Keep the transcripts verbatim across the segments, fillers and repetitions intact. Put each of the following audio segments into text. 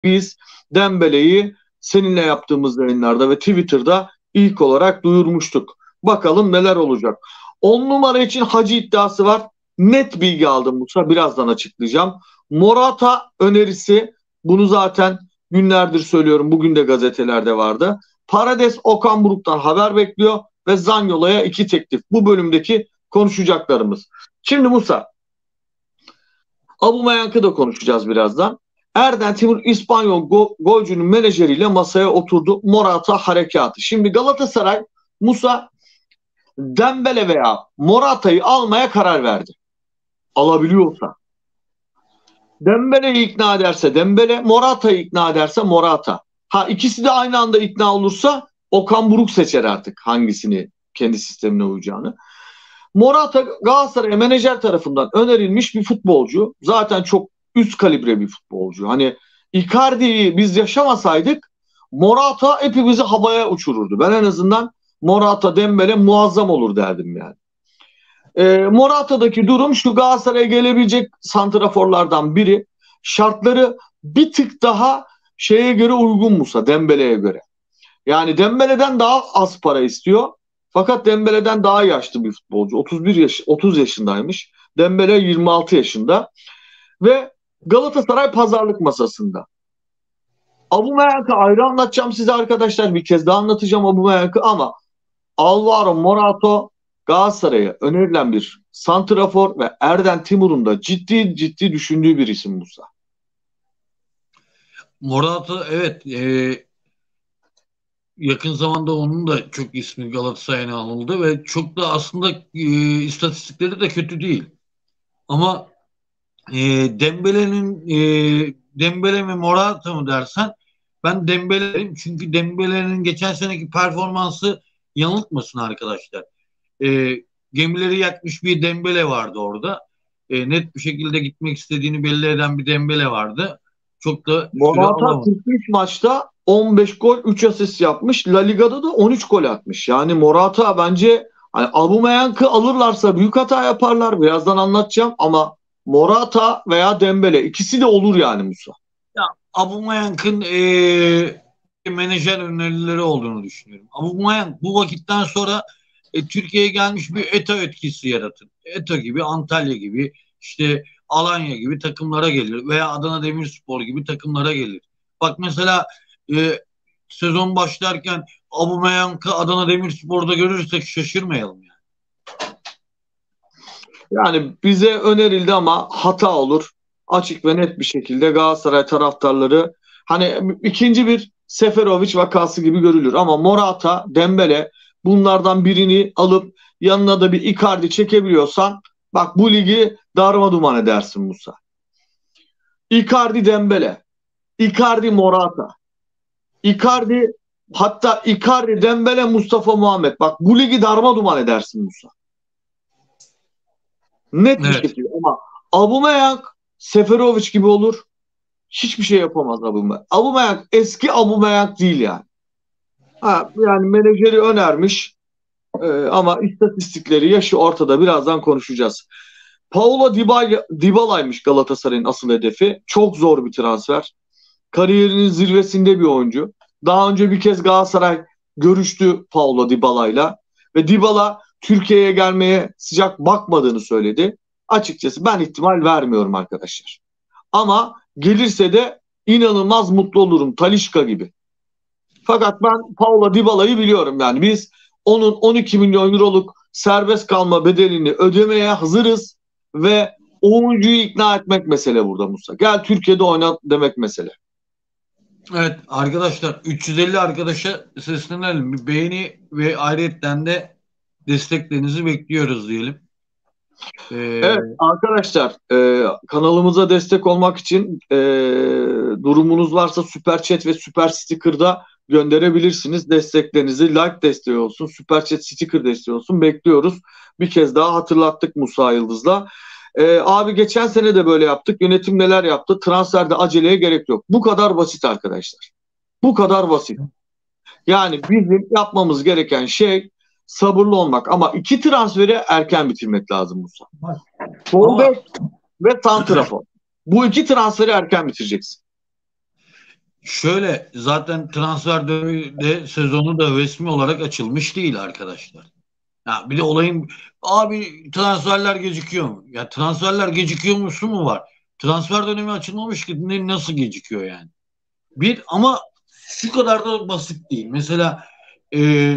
biz Dembele'yi seninle yaptığımız yayınlarda ve Twitter'da ilk olarak duyurmuştuk. Bakalım neler olacak. On numara için Hacı iddiası var. Net bilgi aldım Musa. Birazdan açıklayacağım. Morata önerisi, bunu zaten günlerdir söylüyorum. Bugün de gazetelerde vardı. Paredes Okan Buruk'tan haber bekliyor ve Zaniolo'ya iki teklif. Bu bölümdeki konuşacaklarımız. Şimdi Musa, Aubameyang'ı da konuşacağız birazdan. Erden Timur İspanyol go golcünün menajeriyle masaya oturdu. Morata harekatı. Şimdi Galatasaray Musa Dembele veya Morata'yı almaya karar verdi. Alabiliyorsa. Dembele'yi ikna ederse Dembele, Morata'yı ikna ederse Morata. Ha, ikisi de aynı anda ikna olursa Okan Buruk seçer artık hangisini kendi sistemine uyacağını. Morata Galatasaray menajer tarafından önerilmiş bir futbolcu. Zaten çok üst kalibre bir futbolcu. Hani Icardi'yi biz yaşamasaydık Morata hepimizi havaya uçururdu. Ben en azından Morata, Dembele muazzam olur derdim yani. E, Morata'daki durum şu: Galatasaray'a gelebilecek santraforlardan biri. Şartları bir tık daha şeye göre uygun Musa, Dembele'ye göre. Yani Dembele'den daha az para istiyor. Fakat Dembele'den daha yaşlı bir futbolcu. otuz bir yaş, otuz yaşındaymış. Dembele yirmi altı yaşında. Ve Galatasaray pazarlık masasında. Aubameyang'ı ayrı anlatacağım size arkadaşlar. Bir kez daha anlatacağım Aubameyang'ı ama Alvaro Morata Galatasaray'a önerilen bir santrafor ve Erden Timur'un da ciddi ciddi düşündüğü bir isim Musa. Morata evet, e, yakın zamanda onun da çok ismi Galatasaray'a anıldı ve çok da aslında e, istatistikleri de kötü değil. Ama e, Dembele'nin e, Dembele mi Morata mı dersen ben Dembele'yim. Çünkü Dembele'nin geçen seneki performansı yanıltmasın arkadaşlar. E, Gemileri yakmış bir Dembele vardı orada. E, net bir şekilde gitmek istediğini belli eden bir Dembele vardı. Çok da süre Morata alamadı. kırk üç maçta on beş gol, üç asist yapmış. La Liga'da da on üç gol atmış. Yani Morata bence, hani Aubameyang'ı alırlarsa büyük hata yaparlar. Birazdan anlatacağım ama Morata veya Dembele ikisi de olur yani Musa. Ya Aubameyang'ın e, menajer önerileri olduğunu düşünüyorum. Aubameyang bu vakitten sonra e, Türkiye'ye gelmiş bir ETA etkisi yaratır. ETA gibi, Antalya gibi, işte Alanya gibi takımlara gelir veya Adana Demirspor gibi takımlara gelir. Bak mesela e, sezon başlarken Aubameyang'ı Adana Demirspor'da görürsek şaşırmayalım yani. Yani bize önerildi ama hata olur. Açık ve net bir şekilde Galatasaray taraftarları, hani ikinci bir Seferovic vakası gibi görülür ama Morata, Dembele, bunlardan birini alıp yanına da bir Icardi çekebiliyorsan bak bu ligi darmadağın edersin Musa. Icardi Dembele, Icardi Morata, Icardi, hatta Icardi Dembele Mustafa Muhammed, bak bu ligi darmadağın edersin Musa. Net bir Evet. şekilde ama Aubameyang Seferovic gibi olur. Hiçbir şey yapamaz Aubameyang. Aubameyang eski Aubameyang değil yani. Ha, yani menajeri önermiş e, ama istatistikleri, yaşı ortada. Birazdan konuşacağız. Paulo Dybala, Dybala'ymış Galatasaray'ın asıl hedefi. Çok zor bir transfer. Kariyerinin zirvesinde bir oyuncu. Daha önce bir kez Galatasaray görüştü Paulo Dybala'yla ve Dybala Türkiye'ye gelmeye sıcak bakmadığını söyledi. Açıkçası ben ihtimal vermiyorum arkadaşlar. Ama gelirse de inanılmaz mutlu olurum. Talisca gibi. Fakat ben Paulo Dybala'yı biliyorum yani. Biz onun on iki milyon euroluk serbest kalma bedelini ödemeye hazırız ve oyuncuyu ikna etmek mesele burada Musa. Gel Türkiye'de oyna demek mesele. Evet arkadaşlar, üç yüz elli arkadaşa seslenelim. Bir beğeni ve ayrıyetten de desteklerinizi bekliyoruz diyelim. Evet Ee, arkadaşlar, e, kanalımıza destek olmak için e, durumunuz varsa Süper Chat ve Süper Sticker'da gönderebilirsiniz. Desteklerinizi, like desteği olsun, Süper Chat sticker desteği olsun bekliyoruz. Bir kez daha hatırlattık Musa Yıldız'la. E, abi geçen sene de böyle yaptık. Yönetim neler yaptı? Transferde aceleye gerek yok. Bu kadar basit arkadaşlar. Bu kadar basit. Yani bizim yapmamız gereken şey sabırlı olmak ama iki transferi erken bitirmek lazım Musa. Sol ama bek ve santrafor. Bu iki transferi erken bitireceksin. şöyle zaten transfer dönemi de sezonu da resmi olarak açılmış değil arkadaşlar. Ya bir de olayın abi transferler gecikiyor mu? Ya transferler gecikiyor musu mu var? Transfer dönemi açılmamış ki ne, nasıl gecikiyor yani? Bir ama şu kadar da basit değil. Mesela e,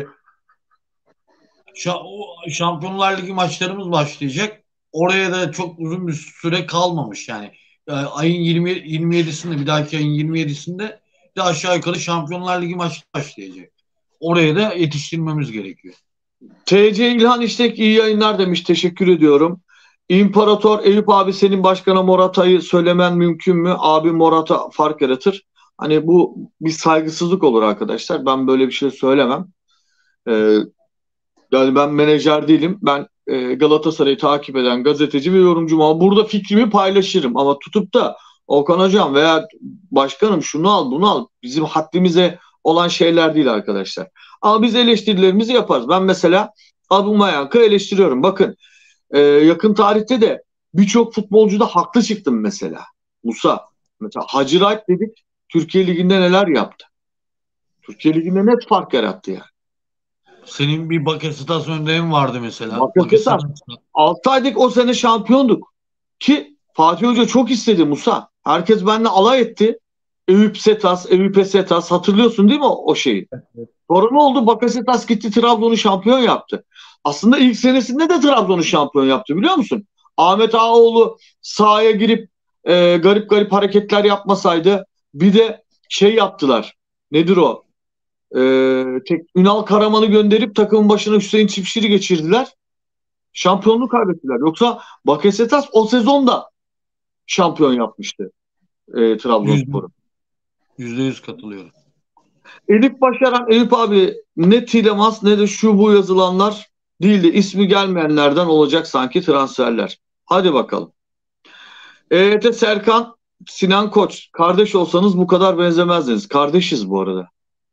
şa- o Şampiyonlar Ligi maçlarımız başlayacak. Oraya da çok uzun bir süre kalmamış yani. E, ayın yirmi, yirmi yedisinde bir dahaki ayın yirmi yedisinde de aşağı yukarı Şampiyonlar Ligi maçı başlayacak. Oraya da yetiştirmemiz gerekiyor. T C İlhan İştek iyi yayınlar demiş. Teşekkür ediyorum. İmparator Eyüp abi, senin başkana Morata'yı söylemen mümkün mü? Abi Morata fark yaratır. Hani bu bir saygısızlık olur arkadaşlar. Ben böyle bir şey söylemem. Ee, Yani ben menajer değilim. Ben e, Galatasaray'ı takip eden gazeteci ve yorumcuyum. Ama burada fikrimi paylaşırım. Ama tutup da Okan Hocam veya başkanım şunu al bunu al, bizim haddimize olan şeyler değil arkadaşlar. Ama biz eleştirilerimizi yaparız. Ben mesela Abumayank'ı eleştiriyorum. Bakın e, yakın tarihte de birçok futbolcuda haklı çıktım mesela. Musa. Mesela Hacı Wright dedik. Türkiye Ligi'nde neler yaptı? Türkiye Ligi'nde net fark yarattı yani. Senin bir Bakasetas örneğin vardı mesela. Bakasetas. altı aylık o sene şampiyonduk. Ki Fatih Hoca çok istedi Musa. Herkes benimle alay etti. Eyüp Setas, Eyüp Setas, hatırlıyorsun değil mi o, o şeyi? Evet. Sonra ne oldu? Bakasetas gitti Trabzon'u şampiyon yaptı. Aslında ilk senesinde de Trabzon'u şampiyon yaptı, biliyor musun? Ahmet Ağaoğlu sahaya girip e, garip garip hareketler yapmasaydı, bir de şey yaptılar. Nedir o? E, tek, Ünal Karaman'ı gönderip takımın başına Hüseyin Çiftçi'yi geçirdiler. Şampiyonluğu kaybettiler. Yoksa Bakasetas o sezonda şampiyon yapmıştı e, Trabzonspor'u. Yüzde yüz katılıyorum. Elif Başaran, Eyüp abi ne Tilemans ne de şu bu yazılanlar değil de ismi gelmeyenlerden olacak sanki transferler. Hadi bakalım. E Y T Serkan, Sinan Koç. Kardeş olsanız bu kadar benzemezdiniz. Kardeşiz bu arada.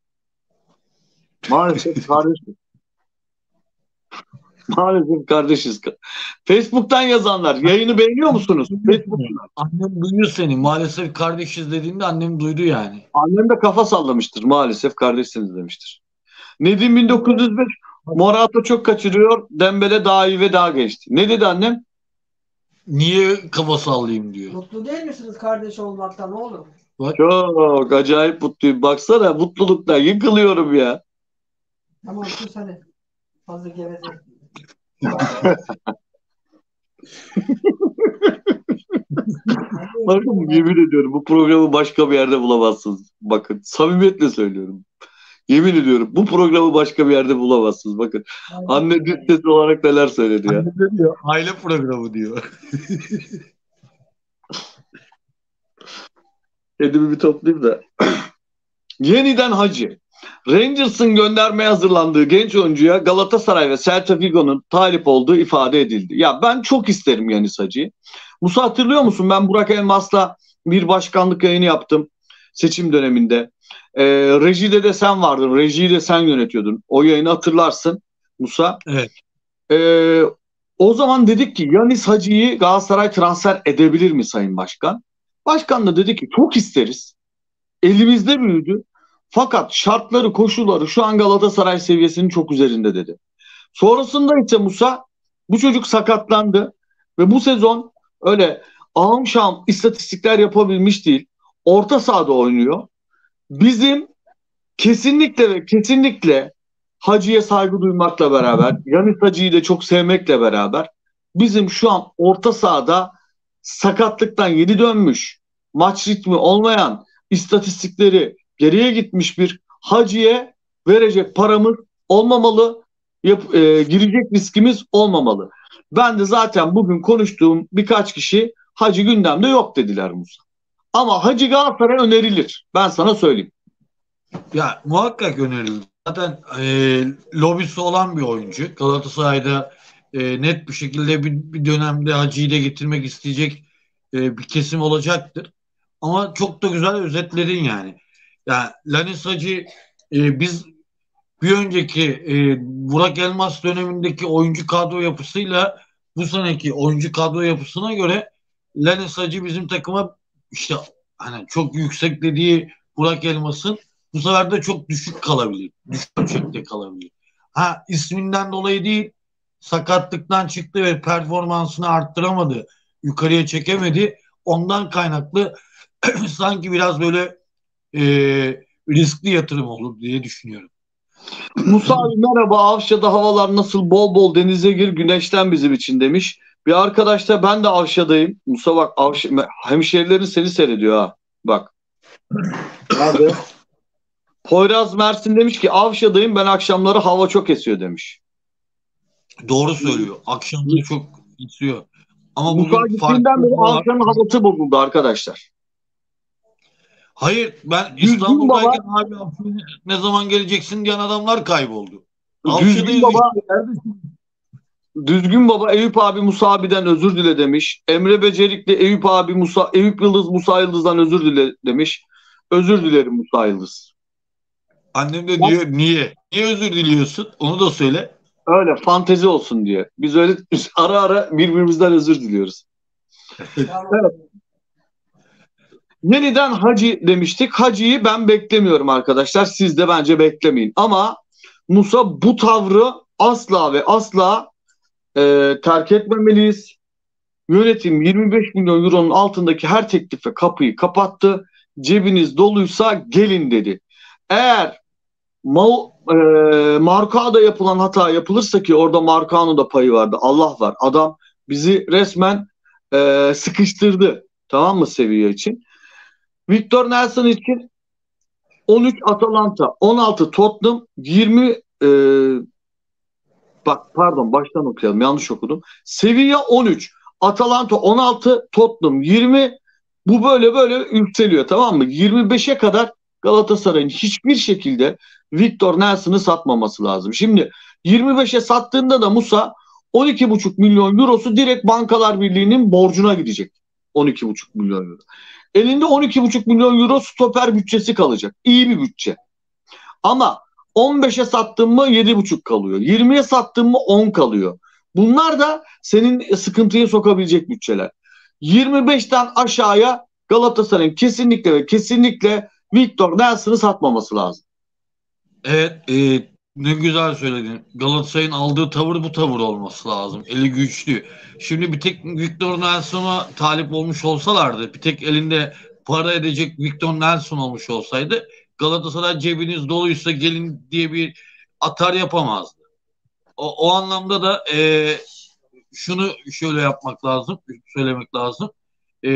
Maalesef kardeşiz. Maalesef kardeşiz. Facebook'tan yazanlar. Yayını beğeniyor musunuz? Facebook'tan. Annem duyuyor seni. Maalesef kardeşiz dediğinde annem duydu yani. Annem de kafa sallamıştır. Maalesef kardeşsiniz demiştir. Nedim bin dokuz yüz beş, Morata çok kaçırıyor. Dembele daha iyi ve daha geçti. Ne dedi annem? Niye kafa sallayayım diyor. Mutlu değil misiniz kardeş olmaktan oğlum? Bak. Çok acayip mutluyum. Baksana mutluluktan yıkılıyorum ya. Tamam sus hadi. Fazla geveze. Bakın yemin ediyorum bu programı başka bir yerde bulamazsınız. Bakın samimiyetle söylüyorum. Yemin ediyorum bu programı başka bir yerde bulamazsınız. Bakın anne düz sesi olarak neler söyledi ya. Anne diyor, aile programı diyor. Kendimi bir toplayayım da. Yeniden Hacı. Rangers'ın göndermeye hazırlandığı genç oyuncuya Galatasaray ve Celta Vigo'nun talip olduğu ifade edildi. Ya ben çok isterim Yanis Hacı'yı. Musa hatırlıyor musun? Ben Burak Elmas'la bir başkanlık yayını yaptım seçim döneminde. Ee, rejide de sen vardın. Rejiyi de sen yönetiyordun. O yayını hatırlarsın Musa. Evet. Ee, o zaman dedik ki Yanis Hacı'yı Galatasaray transfer edebilir mi Sayın Başkan? Başkan da dedi ki çok isteriz. Elimizde büyüdü. Fakat şartları, koşulları şu an Galatasaray seviyesinin çok üzerinde dedi. Sonrasında ise Musa bu çocuk sakatlandı ve bu sezon öyle ahım şahım istatistikler yapabilmiş değil. Orta sahada oynuyor. Bizim kesinlikle ve kesinlikle Hacı'ya saygı duymakla beraber, Yanis Hacı'yı da çok sevmekle beraber bizim şu an orta sahada sakatlıktan yeni dönmüş, maç ritmi olmayan, istatistikleri geriye gitmiş bir Hacı'ya verecek paramız olmamalı, yap, e, girecek riskimiz olmamalı. Ben de zaten bugün konuştuğum birkaç kişi Hacı gündemde yok dediler Musa. Ama Hacı Galatasaray'a önerilir. Ben sana söyleyeyim. Ya muhakkak önerilir. Zaten e, lobisi olan bir oyuncu. Galatasaray'da e, net bir şekilde bir, bir dönemde Hacı'yı da getirmek isteyecek e, bir kesim olacaktır. Ama çok da güzel özetledin yani. Yani Lanis Hacı e, biz bir önceki e, Burak Elmas dönemindeki oyuncu kadro yapısıyla bu seneki oyuncu kadro yapısına göre Lanis Hacı bizim takıma işte hani çok yüksek dediği Burak Elmas'ın bu sefer de çok düşük kalabilir. Düşük ölçekte kalabilir. Ha, isminden dolayı değil, sakatlıktan çıktı ve performansını arttıramadı. Yukarıya çekemedi. Ondan kaynaklı sanki biraz böyle e, riskli yatırım olur diye düşünüyorum. Musa abi merhaba, Avşa'da havalar nasıl? Bol bol denize gir, güneşten bizim için demiş. Bir arkadaş da ben de Avşa'dayım. Musa bak, Avşa, hemşehrilerin seni seyrediyor ha. Bak. Abi. Poyraz Mersin demiş ki Avşa'dayım, ben akşamları hava çok esiyor demiş. Doğru söylüyor. Akşamları çok esiyor. Ama Musa bugün gittiğinden beri farklı. Avşa'nın havası bozuldu arkadaşlar. Hayır, ben Düzgün İstanbul'dayken baba, abi ne zaman geleceksin diyen adamlar kayboldu. Düzgün Avşa'dayız baba, işte. Düzgün baba Eyüp abi Musa abiden özür dile demiş. Emre Becerikli Eyüp abi Musa Eyüp Yıldız Musa Yıldız'dan özür dile demiş. Özür dilerim Musa Yıldız. Annem de diyor niye? Niye özür diliyorsun? Onu da söyle. Öyle fantezi olsun diye. Biz öyle ara ara birbirimizden özür diliyoruz. Evet. Yeniden Hacı demiştik. Hacı'yı ben beklemiyorum arkadaşlar. Siz de bence beklemeyin. Ama Musa bu tavrı asla ve asla e, terk etmemeliyiz. Yönetim yirmi beş milyon euronun altındaki her teklife kapıyı kapattı. Cebiniz doluysa gelin dedi. Eğer Ma e, Marcao'da yapılan hata yapılırsa, ki orada Marcao'nun da payı vardı. Allah var. Adam bizi resmen e, sıkıştırdı. Tamam mı seviye için? Victor Nelson için on üç Atalanta, on altı Tottenham, yirmi e, bak pardon baştan okuyalım, yanlış okudum. Sevilla on üç, Atalanta on altı, Tottenham yirmi. Bu böyle böyle yükseliyor, tamam mı? yirmi beşe kadar Galatasaray'ın hiçbir şekilde Victor Nelson'ı satmaması lazım. Şimdi yirmi beşe sattığında da Musa on iki buçuk milyon eurosu direkt Bankalar Birliği'nin borcuna gidecek. on iki buçuk milyon euro. Elinde on iki buçuk milyon euro stoper bütçesi kalacak. İyi bir bütçe. Ama on beşe sattın mı yedi buçuk kalıyor. yirmiye sattın mı on kalıyor. Bunlar da senin sıkıntıya sokabilecek bütçeler. yirmi beşten aşağıya Galatasaray'ın kesinlikle ve kesinlikle Victor Nelson'ı satmaması lazım. Evet, e, ne güzel söyledin. Galatasaray'ın aldığı tavır bu tavır olması lazım. Eli güçlü. Şimdi bir tek Victor Nelson'a talip olmuş olsalardı, bir tek elinde para edecek Victor Nelson olmuş olsaydı, Galatasaray cebiniz doluysa gelin diye bir atar yapamazdı. O, o anlamda da e, şunu şöyle yapmak lazım, söylemek lazım. E,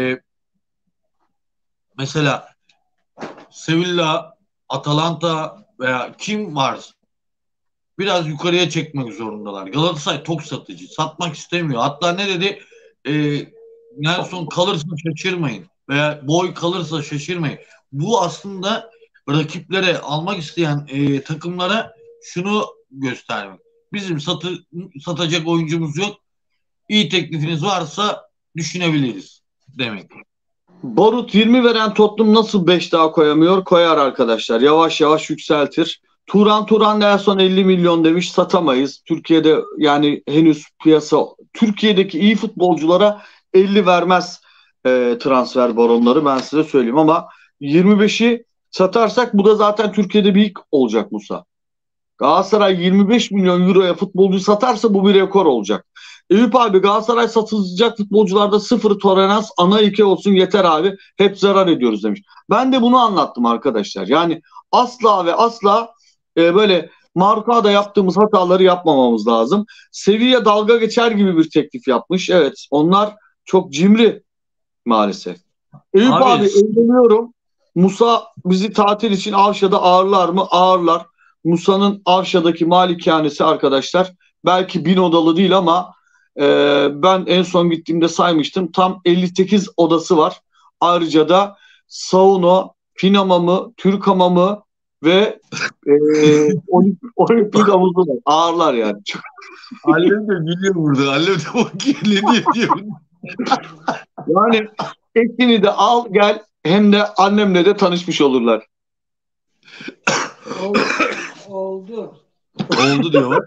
mesela Sevilla, Atalanta veya kim varsa biraz yukarıya çekmek zorundalar. Galatasaray çok satıcı. Satmak istemiyor. Hatta ne dedi? E, Nelson kalırsa şaşırmayın. Veya Boy kalırsa şaşırmayın. Bu aslında rakiplere, almak isteyen e, takımlara şunu göstermek. Bizim satı, satacak oyuncumuz yok. İyi teklifiniz varsa düşünebiliriz demek. Barut yirmi veren Tottenham nasıl beş daha koyamıyor? Koyar arkadaşlar. Yavaş yavaş yükseltir. Turan Turan Nelson elli milyon demiş, satamayız. Türkiye'de yani henüz piyasa, Türkiye'deki iyi futbolculara elli vermez e, transfer baronları, ben size söyleyeyim, ama yirmi beşi satarsak bu da zaten Türkiye'de bir ilk olacak Musa. Galatasaray yirmi beş milyon euroya futbolcu satarsa bu bir rekor olacak. Eyüp abi Galatasaray satılacak futbolcularda sıfır tolerans, ana ilke olsun yeter abi. Hep zarar ediyoruz demiş. Ben de bunu anlattım arkadaşlar. Yani asla ve asla e, böyle Marcao'da yaptığımız hataları yapmamamız lazım. Sevilla dalga geçer gibi bir teklif yapmış. Evet, onlar çok cimri maalesef. Eyüp abi, abi evleniyorum. Musa bizi tatil için Avşa'da ağırlar mı? Ağırlar. Musa'nın Avşa'daki malikanesi arkadaşlar belki bin odalı değil ama e, ben en son gittiğimde saymıştım. Tam elli sekiz odası var. Ayrıca da sauna, fin hamamı, Türk hamamı ve e, olimpik havuzu var. Ağırlar yani. Annem de gülüyor burada. Annem de bakıyor. Ne diyor? Yani ekini de al gel, hem de annemle de tanışmış olurlar. Oldu. Oldu. Oldu diyor.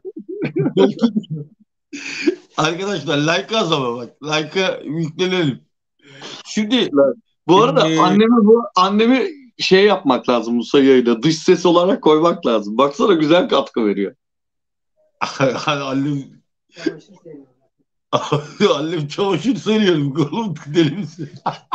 Arkadaşlar like az ama bak. Like'a yüklenelim. Şimdi bu arada şimdi... annemi bu annemi şey yapmak lazım Musa yayına. Dış ses olarak koymak lazım. Baksana güzel katkı veriyor. Annem, Çamaşır seviyorum. annem çamaşır seriyorum. Oğlum deli misin?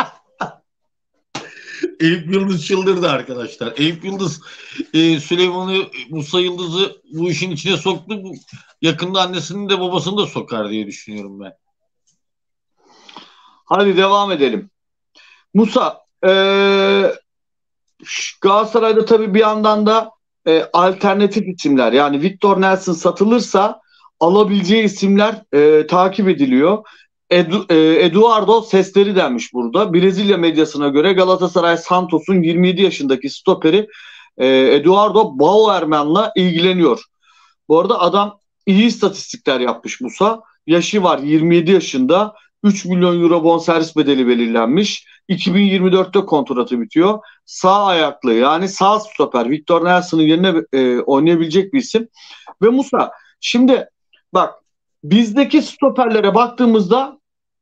Eyüp Yıldız çıldırdı arkadaşlar. Eyüp Yıldız e, Süleyman'ı, Musa Yıldız'ı bu işin içine soktu. Bu, yakında annesini de babasını da sokar diye düşünüyorum ben. Hadi devam edelim. Musa, ee, Galatasaray'da tabii bir yandan da e, alternatif isimler, yani Victor Nelson satılırsa alabileceği isimler e, takip ediliyor. Edu, e, Eduardo sesleri denmiş burada. Brezilya medyasına göre Galatasaray Santos'un yirmi yedi yaşındaki stoperi e, Eduardo Bauerman'la ilgileniyor. Bu arada adam iyi istatistikler yapmış Musa. Yaşı var, yirmi yedi yaşında. üç milyon euro bonservis bedeli belirlenmiş. iki bin yirmi dörtte kontratı bitiyor. Sağ ayaklı, yani sağ stoper Victor Nelson'ın yerine e, oynayabilecek bir isim. Ve Musa, şimdi bak, bizdeki stoperlere baktığımızda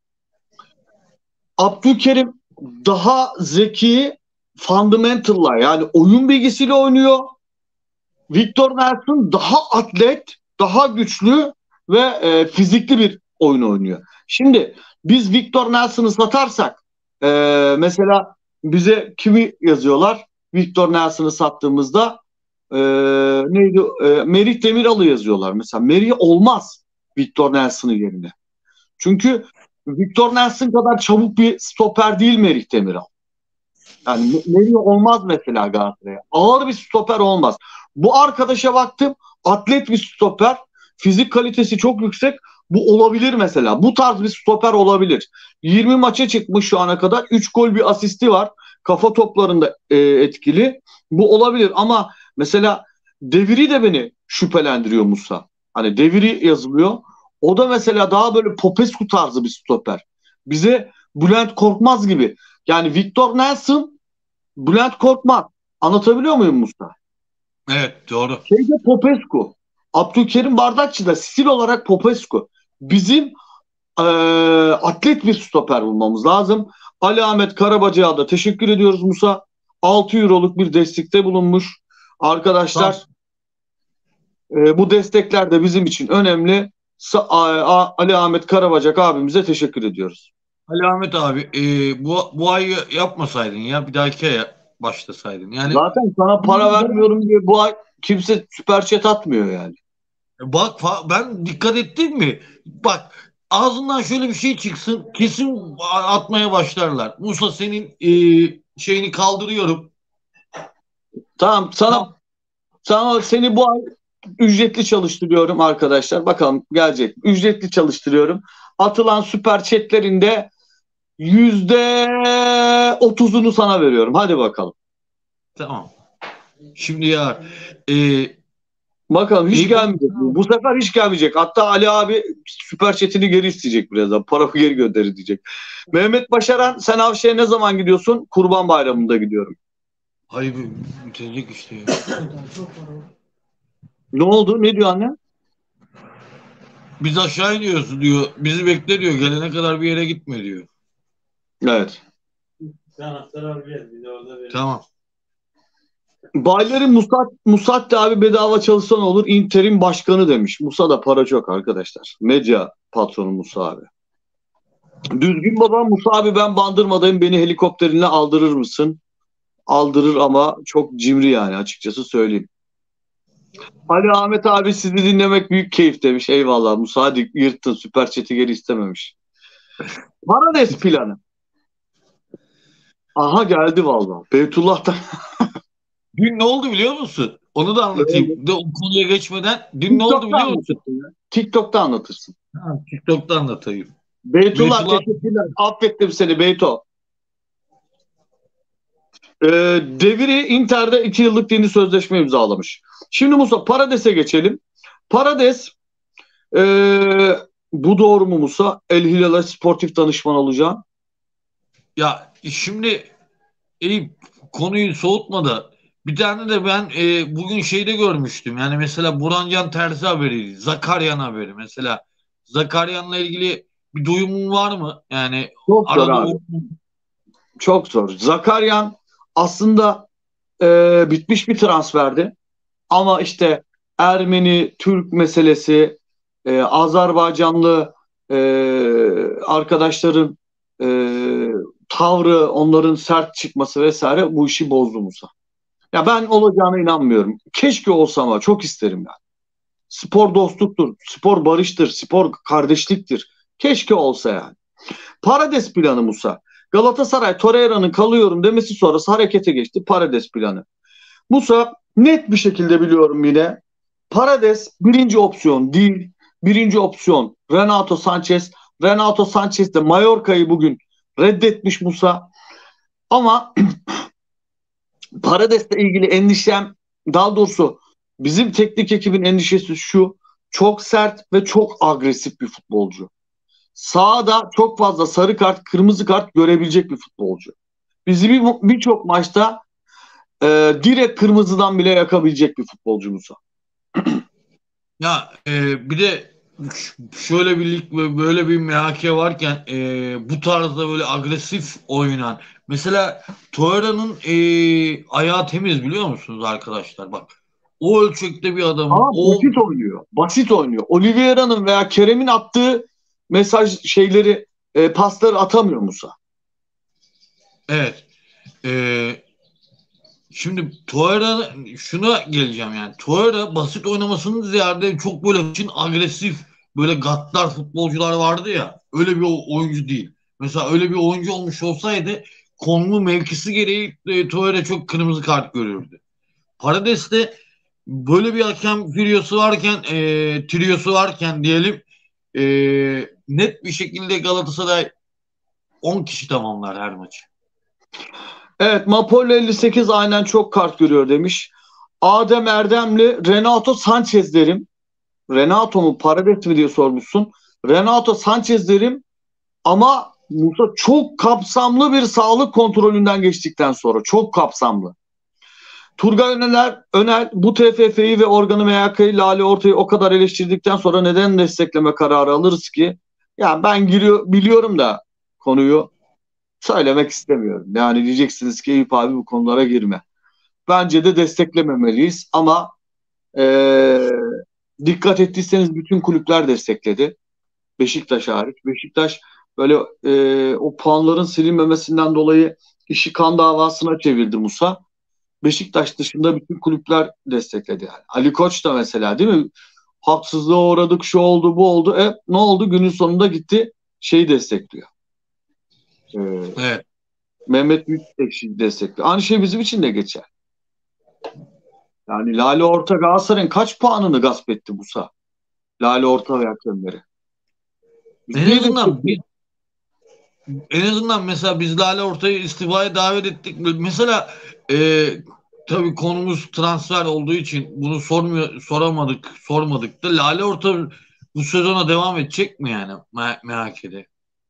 Abdülkerim daha zeki, fundamental'lar, yani oyun bilgisiyle oynuyor. Victor Nelson daha atlet, daha güçlü ve e, fizikli bir oyun oynuyor. Şimdi biz Victor Nelson'ı satarsak e, mesela bize kimi yazıyorlar? Victor Nelson'ı sattığımızda e, neydi? E, Merih Demiral'ı yazıyorlar. Mesela Merih olmaz Victor Nelson'ın yerine. Çünkü Victor Nelson kadar çabuk bir stoper değil Merih Demiral. Yani Merih olmaz mesela Galatasaray'a. Ağır bir stoper olmaz. Bu arkadaşa baktım, atlet bir stoper, fizik kalitesi çok yüksek. Bu olabilir mesela. Bu tarz bir stoper olabilir. yirmi maça çıkmış şu ana kadar. üç gol bir asisti var. Kafa toplarında e, etkili. Bu olabilir ama mesela Deviri de beni şüphelendiriyor Musa. Hani Deviri yazılıyor. O da mesela daha böyle Popescu tarzı bir stoper. Bize Bülent Korkmaz gibi. Yani Victor Nelson, Bülent Korkmaz. Anlatabiliyor muyum Musa? Evet, doğru. Şeyde Popescu. Abdülkerim Bardakçı da stil olarak Popescu. Bizim e, atlet bir stoper bulmamız lazım. Ali Ahmet Karabacı'ya da teşekkür ediyoruz Musa. altı euroluk bir destekte bulunmuş. Arkadaşlar e, bu destekler de bizim için önemli. Sa- A- A- Ali Ahmet Karabacak abimize teşekkür ediyoruz. Ali Ahmet abi, e, bu, bu ay yapmasaydın ya, bir dahaki aya başlasaydın. Yani Zaten sana para vermiyorum diye bu ay kimse süper chat atmıyor yani. bak, fa- ben dikkat ettin mi? Bak, ağzından şöyle bir şey çıksın, kesin atmaya başlarlar. Musa, senin e, şeyini kaldırıyorum. Tamam, sana sana seni bu ay ücretli çalıştırıyorum arkadaşlar. Bakalım gelecek. Ücretli çalıştırıyorum. Atılan süper chatlerinde yüzde otuzunu sana veriyorum. Hadi bakalım. Tamam. Şimdi ya e, Bakalım hiç İyi, gelmeyecek. Bu. bu sefer hiç gelmeyecek. Hatta Ali abi süper chatini geri isteyecek birazdan. Paramı geri gönder diyecek. Mehmet Başaran, sen Avşe'ye ne zaman gidiyorsun? Kurban Bayramı'nda gidiyorum. hayır, bitecek işte ya. Çok var o. Ne oldu? Ne diyor anne? Biz aşağı iniyoruz diyor. Bizi bekle diyor. Gelene kadar bir yere gitme diyor. Evet. Sen anahtarı al gel. Bir de orada verelim. Tamam. Baylerin Musat, Musat abi bedava çalışsan olur. Inter'in başkanı demiş. Musa da para çok arkadaşlar. Medya patronu Musa abi. Düzgün baba, Musa abi ben Bandırma'dayım. Beni helikopterinle aldırır mısın? Aldırır ama çok cimri yani, açıkçası söyleyeyim. Ali Ahmet abi sizi dinlemek büyük keyif demiş. Eyvallah Musa, hadi yırttın, süper chat'i geri istememiş. Parades planı. Aha geldi vallahi. Beytullah'tan. Dün ne oldu biliyor musun? Onu da anlatayım. De, o konuya geçmeden dün ne oldu biliyor musun? anlatırsın ya. TikTok'ta anlatırsın. Ha, TikTok'ta anlatayım. Beytullah, Beytullah- teşekkürler. Affettim seni Beyto. Ee, Deviri Inter'de iki yıllık yeni sözleşme imzalamış. Şimdi Musa, Parades'e geçelim. Parades ee, bu doğru mu Musa? El Hilal'e sportif danışman olacağım. Ya şimdi Eyüp, konuyu soğutma da bir tane de ben e, bugün şeyde görmüştüm. Yani mesela Burancan Terzi haberi, Zakaryan haberi mesela. Zakaryan'la ilgili bir duyumun var mı? Yani Çok zor arada abi. o- Çok zor. Zakaryan aslında e, bitmiş bir transferdi. Ama işte Ermeni, Türk meselesi, e, Azerbaycanlı e, arkadaşların e, tavrı, onların sert çıkması vesaire bu işi bozdu Musa. Ya ben olacağına inanmıyorum. Keşke olsa ama çok isterim yani. Spor dostluktur, spor barıştır, spor kardeşliktir. Keşke olsa yani. Parades planı Musa. Galatasaray Torreira'nın kalıyorum demesi sonrası harekete geçti. Parades planı. Musa net bir şekilde biliyorum yine. Parades birinci opsiyon değil. Birinci opsiyon Renato Sanchez. Renato Sanchez de Mallorca'yı bugün reddetmiş Musa. Ama Parades'le ilgili endişem, daha doğrusu bizim teknik ekibin endişesi şu: çok sert ve çok agresif bir futbolcu. Sahada çok fazla sarı kart, kırmızı kart görebilecek bir futbolcu. Bizi bir- birçok maçta e, direkt kırmızıdan bile yakabilecek bir futbolcu Musa. Ya e, bir de ş- şöyle bir lig ve böyle bir M H K varken e, bu tarzda böyle agresif oynayan, mesela Torreira'nın e, ayağı temiz, biliyor musunuz arkadaşlar? Bak, o ölçekte bir adamın Ama o basit oynuyor. Basit oynuyor. Oliveira'nın veya Kerem'in attığı mesaj şeyleri, e, pasları atamıyor Musa. evet. E, Şimdi Torreira, şuna geleceğim yani. Torreira basit oynamasının ziyade çok böyle için agresif, böyle gaddar futbolcular vardı ya. Öyle bir o- oyuncu değil. Mesela öyle bir oyuncu olmuş olsaydı konulu mevkisi gereği e, Torreira çok kırmızı kart görürdü. Parades'te böyle bir hakem triosu varken, e, triosu varken diyelim, e, net bir şekilde Galatasaray on kişi tamamlar her maçı. Evet, Mapollo elli sekiz aynen çok kart görüyor demiş. Adem Erdemli Renato Sanchez derim. Renato mu Paredes mi diye sormuşsun. Renato Sanchez derim ama Musa çok kapsamlı bir sağlık kontrolünden geçtikten sonra çok kapsamlı. Turgay Öner, Önel bu T F F'yi ve organı M H K'yı Lale Orta'yı o kadar eleştirdikten sonra neden destekleme kararı alırız ki? Yani ben giriyor, biliyorum da konuyu söylemek istemiyorum. Yani diyeceksiniz ki Eyüp abi bu konulara girme. Bence de desteklememeliyiz ama ee, dikkat ettiyseniz bütün kulüpler destekledi. Beşiktaş hariç. Beşiktaş böyle e, o puanların silinmemesinden dolayı işi kan davasına çevirdi Musa. Beşiktaş dışında bütün kulüpler destekledi yani. Ali Koç da mesela, değil mi? Haksızlığa uğradık, şu oldu, bu oldu. E, ne oldu? Günün sonunda gitti şeyi destekliyor. E, Evet. Mehmet Büyükekşi destekliyor. Aynı şey bizim için de geçer. Yani Lale Orta Galatasaray'ın kaç puanını gasp etti Musa? Lale Orta ve hakemleri. Biz En niye azından destekliyoruz? bir En azından mesela biz Lale Orta'yı istifaya davet ettik. Mesela e, tabii konumuz transfer olduğu için bunu sormuyor, soramadık, sormadık da Lale Orta bu sezona devam edecek mi yani M- MHK'de?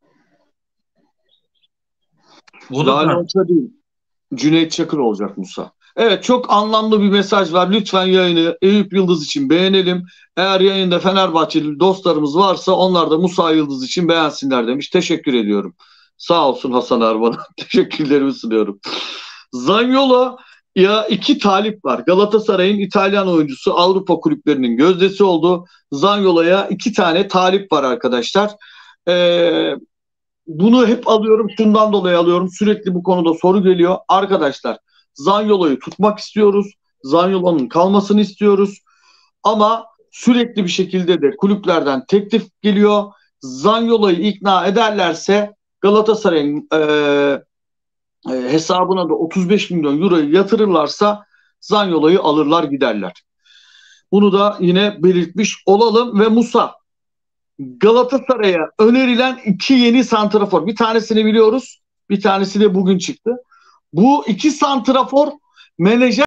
O da Lale tartışılıyor. Orta değil. Cüneyt Çakır olacak Musa. Evet, çok anlamlı bir mesaj var. Lütfen yayını Eyüp Yıldız için beğenelim. Eğer yayında Fenerbahçeli dostlarımız varsa onlar da Musa Yıldız için beğensinler demiş. Teşekkür ediyorum. Sağ olsun Hasan Arban'a. Teşekkürlerimi sunuyorum. Zaniolo ya iki talip var. Galatasaray'ın İtalyan oyuncusu Avrupa kulüplerinin gözdesi oldu. Zaniolo'ya iki tane talip var arkadaşlar. Ee, Bunu hep alıyorum, şundan dolayı alıyorum. Sürekli bu konuda soru geliyor. Arkadaşlar, Zaniolo'yu tutmak istiyoruz. Zaniolo'nun kalmasını istiyoruz. Ama sürekli bir şekilde de kulüplerden teklif geliyor. Zaniolo'yu ikna ederlerse Galatasaray'ın e, e, hesabına da otuz beş milyon euroyu yatırırlarsa Zaniolo'yu alırlar giderler. Bunu da yine belirtmiş olalım ve Musa, Galatasaray'a önerilen iki yeni santrafor. Bir tanesini biliyoruz. Bir tanesi de bugün çıktı. Bu iki santrafor menajer